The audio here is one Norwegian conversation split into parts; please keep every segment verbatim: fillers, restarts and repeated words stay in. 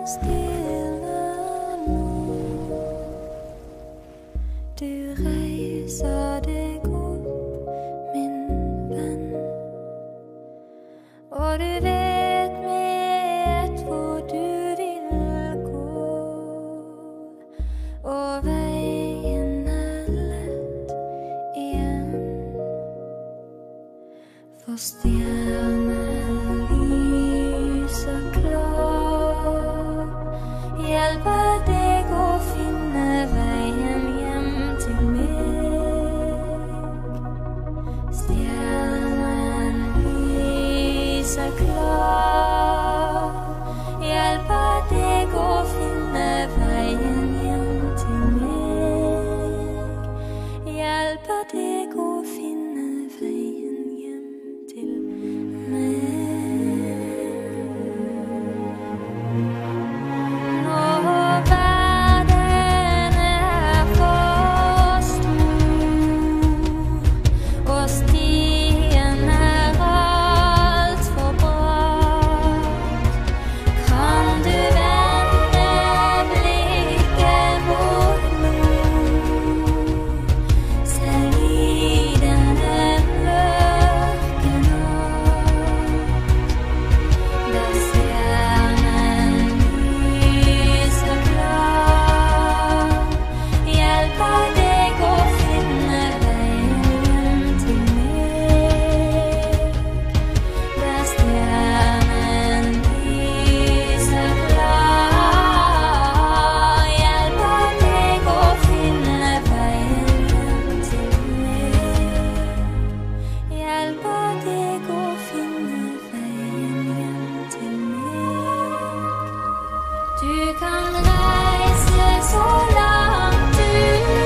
stiller nå. Du reiser deg opp, min venn, og du vet med hvor du vil gå, og veien er lett igjen, for stjerner lyser klar, hjelper deg å finne veien hjem til meg. Stjernen lyser klar, hjelper deg å finne veien hjem til meg. Hjelper deg å finne veien hjem til meg. Når verden er for stor, og stien er alt for bratt, kan du vende blikket mot nord, selv i denne mørke natt, der stjernen lyser klar, hjelper deg å finne veien hjem til meg. Der stjernen lyser klar, hjelper deg å finne veien hjem til meg. Hjelper deg å finne veien hjem til meg. Du kan reise så langt du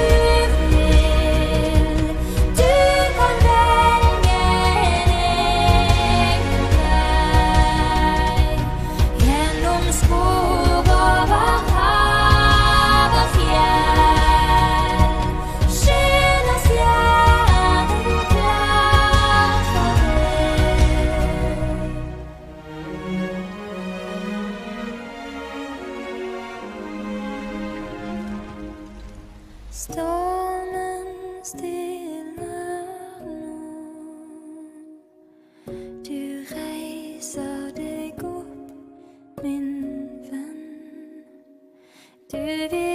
vil, du kan velge en egen vei, gjennom skog over hav og fjell, skinner stjernen klar for deg. Stormen stiller nå, du reiser deg opp, min venn, du vil